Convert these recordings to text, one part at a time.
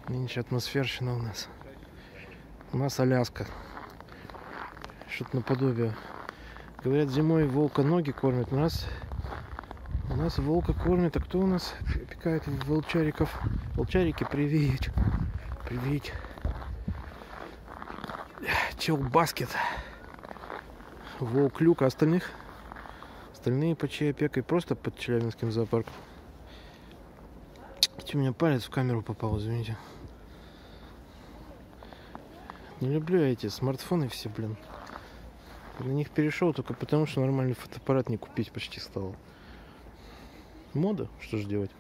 Нынче атмосферщина у нас. У нас Аляска. Что-то наподобие. Говорят, зимой волка ноги кормят. У нас волка кормят. А кто у нас опекает волчариков? Волчарики, привет. Привет. Челбаскет. Волк Люк, а остальные под чьей опекой, просто под Челябинским зоопарком. У меня палец в камеру попал, извините. Не люблю я эти смартфоны все, блин. На них перешел только потому, что нормальный фотоаппарат не купить почти стало. Мода, что же делать?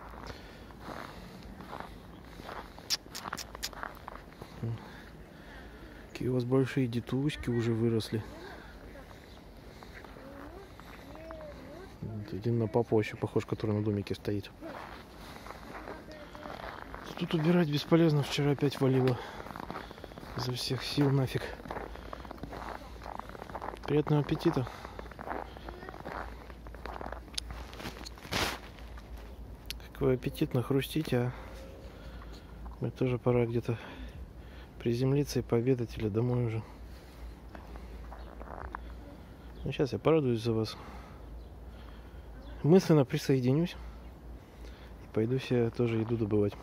Какие у вас большие детушки уже выросли. Один на папу еще похож, который на домике стоит. Тут убирать бесполезно, вчера опять валило. Изо всех сил нафиг. Приятного аппетита. Какой аппетитно хрустите, а? Мне тоже пора где-то приземлиться и пообедать или домой уже. Ну, сейчас я порадуюсь за вас. Мысленно присоединюсь. И пойду себе тоже еду добывать.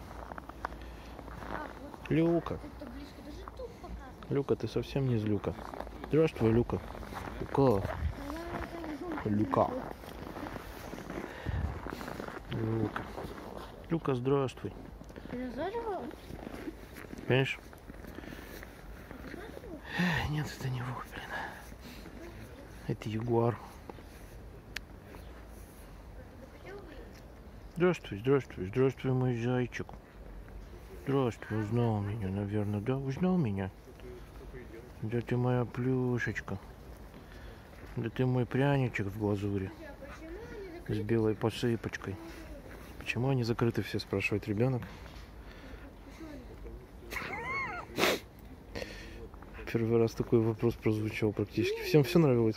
Люка. Люка, ты совсем не из Люка. Здравствуй, Люка. Люка. Люка. Люка. Люка, здравствуй. Конечно. Нет, это не волк, блин. Это ягуар. Здравствуй, здравствуй, здравствуй, мой зайчик. Здравствуй, узнал меня, наверное, да? Узнал меня? Да ты моя плюшечка. Да ты мой пряничек в глазури. С белой посыпочкой. Почему они закрыты все, спрашивает ребенок. Первый раз такой вопрос прозвучал практически. Всем все нравилось.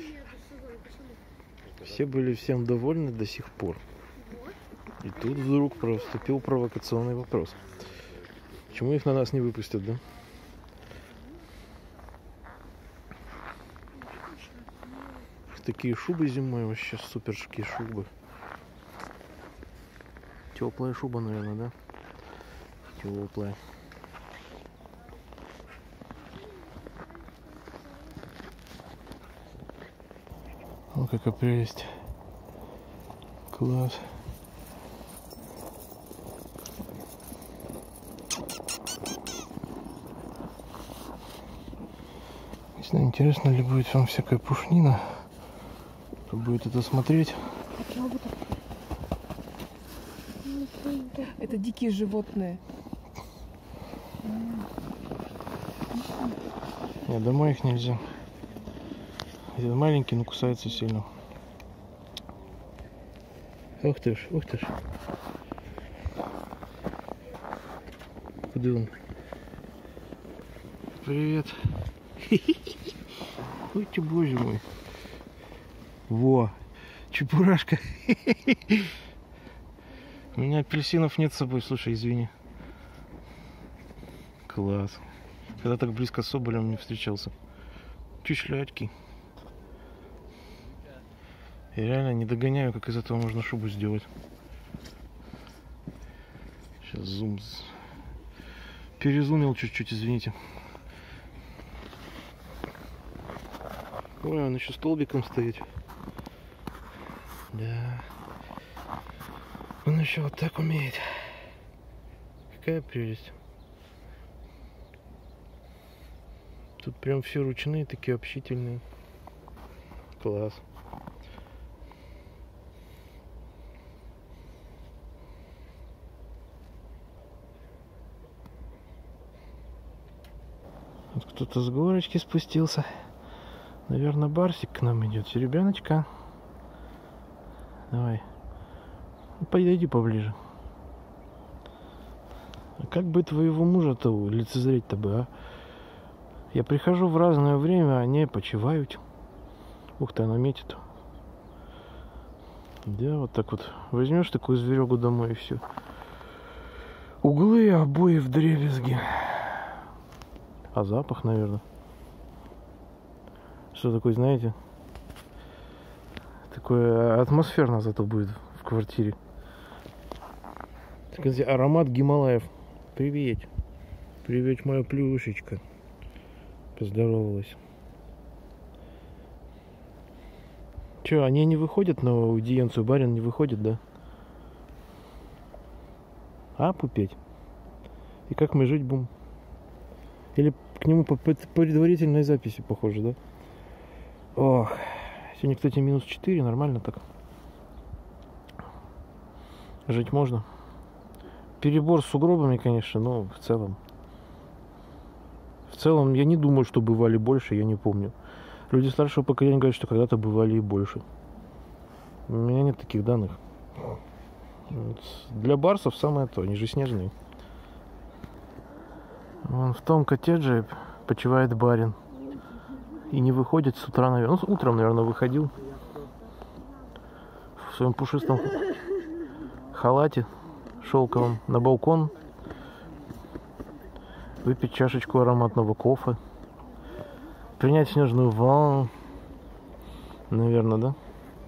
Все были всем довольны до сих пор. И тут вдруг поступил провокационный вопрос. Почему их на нас не выпустят, да? Такие шубы зимой, вообще суперские шубы. Теплая шуба, наверное, да? Теплая. О, какая прелесть. Класс. Не знаю, интересно ли будет вам всякая пушнина. Кто будет это смотреть? Это дикие животные. Нет, домой их нельзя. Один маленький, но кусается сильно. Ух ты ж, ух ты ж. Куда он? Привет. Ой ты, боже мой. Во, чебурашка. У меня апельсинов нет с собой, слушай, извини. Класс. Когда так близко с соболем не встречался. Чишлядький. Я реально не догоняю, как из этого можно шубу сделать. Сейчас зум. Перезумил чуть-чуть, извините. Ой, он еще столбиком стоит. Да. Он еще вот так умеет. Какая прелесть. Тут прям все ручные, такие общительные. Класс. Вот кто-то с горочки спустился. Наверное, Барсик к нам идет. Серебяночка. Давай. Подойди поближе. А как бы твоего мужа-то лицезреть-то бы, а? Я прихожу в разное время, они почивают. Ух ты, она метит. Да, вот так вот. Возьмешь такую зверегу домой и все. Углы, обои вдребезги. А запах, наверное. Что такое, знаете? Такое атмосферно зато будет в квартире. Скажите, аромат Гималаев. Привет. Привет, моя плюшечка. Поздоровалась. Че, они не выходят на аудиенцию? Барин не выходит, да? А, пупеть? И как мы жить будем? Или к нему по предварительной записи похоже, да? Ох, сегодня, кстати, -4, нормально так. Жить можно. Перебор с сугробами, конечно, но в целом. В целом, я не думаю, что бывали больше, я не помню. Люди старшего поколения говорят, что когда-то бывали и больше. У меня нет таких данных. Вот. Для барсов самое то, они же снежные. Вон в том коттедже почивает барин. И не выходит с утра, наверное. Ну, утром, наверное, выходил. В своем пушистом халате шелковом на балкон. Выпить чашечку ароматного кофе. Принять снежную ванну. Наверное, да?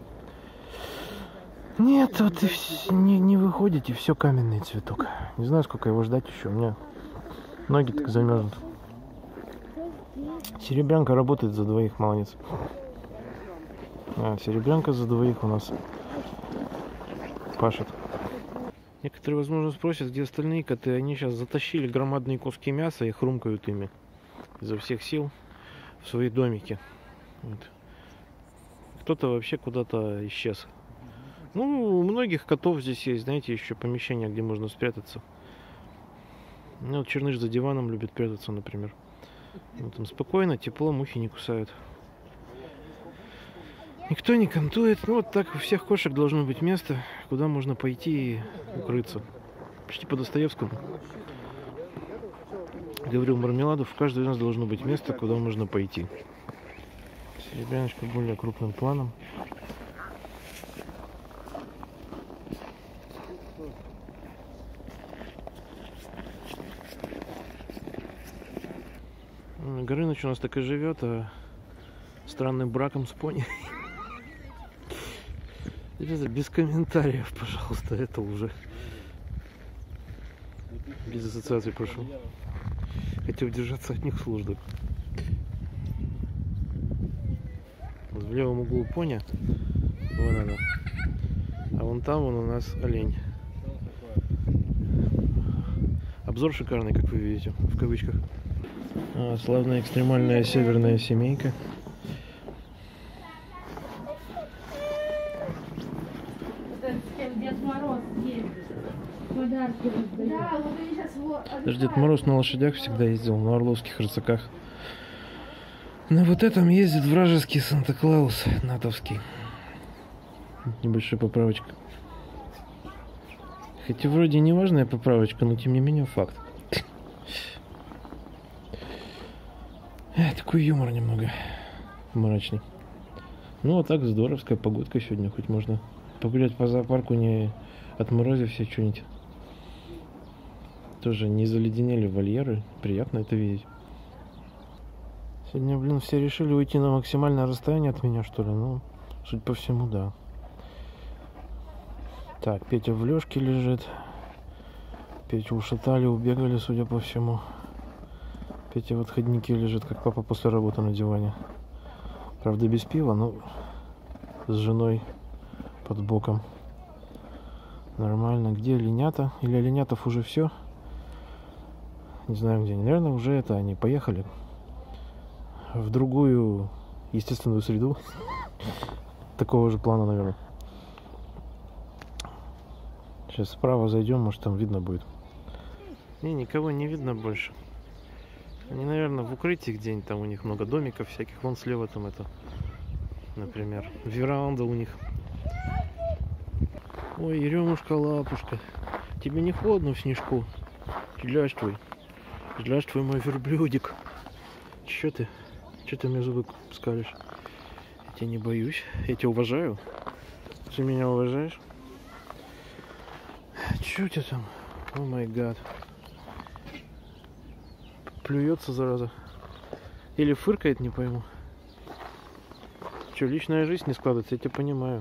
Нет, вот и не выходите, все каменный цветок. Не знаю, сколько его ждать еще. У меня ноги так замерзнут. Серебрянка работает за двоих, молодец. Серебрянка за двоих у нас пашет. Некоторые, возможно, спросят, где остальные коты. Они сейчас затащили громадные куски мяса и хрумкают ими изо всех сил в свои домики. Вот. Кто-то вообще куда-то исчез. Ну, у многих котов здесь есть, знаете, еще помещение, где можно спрятаться. Ну, вот Черныш за диваном любит прятаться, например. Вот там спокойно, тепло, мухи не кусают. Никто не кантует. Ну, вот так у всех кошек должно быть место, куда можно пойти и укрыться. Почти по Достоевскому. Говорил Мармеладов, в каждой из нас должно быть место, куда можно пойти. Серебряночка более крупным планом. Горыныч у нас так и живет, а странным браком с пони. Ребята, без комментариев, пожалуйста, это уже. Без ассоциаций прошу. Хотел держаться от них сложно. Вот в левом углу пони. Вон она. А вон там вон у нас олень. Обзор шикарный, как вы видите, в кавычках. Славная экстремальная северная семейка. Дед Мороз ездит. Подарки раздает. Даже Дед Мороз на лошадях всегда ездил, на орловских рысаках. На вот этом ездит вражеский Санта-Клаус натовский. Небольшая поправочка. Хотя вроде не важная поправочка, но тем не менее факт. Такой юмор немного мрачный. Ну а так здоровская погодка сегодня. Хоть можно погулять по зоопарку, не отморозив все что-нибудь. Тоже не заледенели вольеры. Приятно это видеть. Сегодня, блин, все решили уйти на максимальное расстояние от меня, что ли? Ну, судя по всему, да. Так, Петя в лёжке лежит. Петю ушатали, убегали, судя по всему. Петя в отходнике лежит, как папа после работы на диване. Правда, без пива, но с женой под боком. Нормально. Где оленята? Или оленятов уже все? Не знаю где. Наверное, уже это они поехали в другую естественную среду. Такого же плана, наверное. Сейчас справа зайдем, может там видно будет. Не, никого не видно больше. Они, наверное, в укрытии где-нибудь, там у них много домиков всяких. Вон слева там это, например, веранда у них. Ой, Еремушка, лапушка, тебе не холодно в снежку? Здравствуй, мой верблюдик. Че ты мне зубы скалишь? Я тебя не боюсь, я тебя уважаю. Ты меня уважаешь? Че у тебя там? О май гад. Плюется, зараза. Или фыркает, не пойму. Че, личная жизнь не складывается, я тебя понимаю.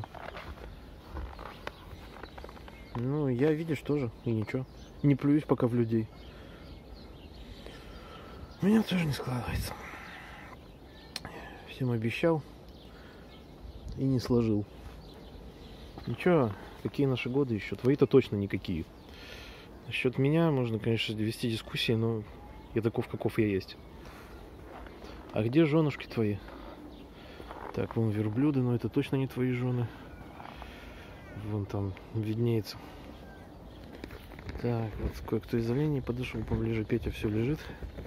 Ну, я, видишь, тоже, и ничего. Не плююсь пока в людей. У меня тоже не складывается. Всем обещал и не сложил. Ничего, какие наши годы еще? Твои-то точно никакие. Насчет меня можно, конечно, вести дискуссии, но я таков, каков я есть. А где женушки твои? Так, вон верблюды, но это точно не твои жены. Вон там виднеется. Так, вот кое-кто из оленей подошел поближе. Петя все лежит.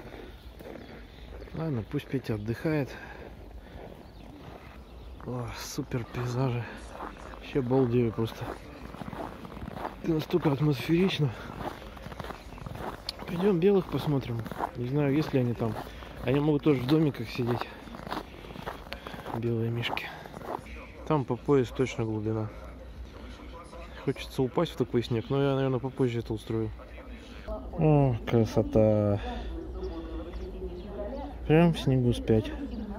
Ладно, пусть Петя отдыхает. О, супер пейзажи. Вообще балдею просто. Ты настолько атмосферично. Пойдем белых посмотрим. Не знаю, есть ли они там. Они могут тоже в домиках сидеть. Белые мишки. Там по пояс точно глубина. Хочется упасть в такой снег, но я, наверное, попозже это устрою. О, красота. Прям в снегу спять.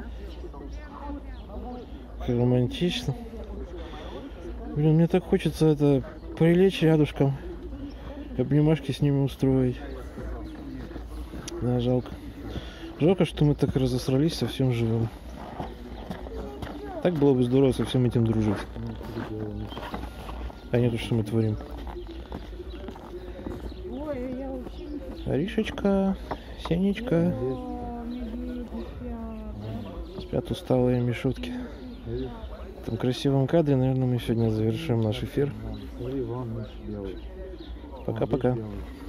Как романтично. Блин, мне так хочется это прилечь рядышком. Обнимашки с ними устроить. Да, жалко. Жалко, что мы так разосрались совсем живым. Так было бы здорово со всем этим дружить. А не то, что мы творим. Аришечка, Сенечка. Спят усталые мишутки. В этом красивом кадре, наверное, мы сегодня завершим наш эфир. Пока-пока.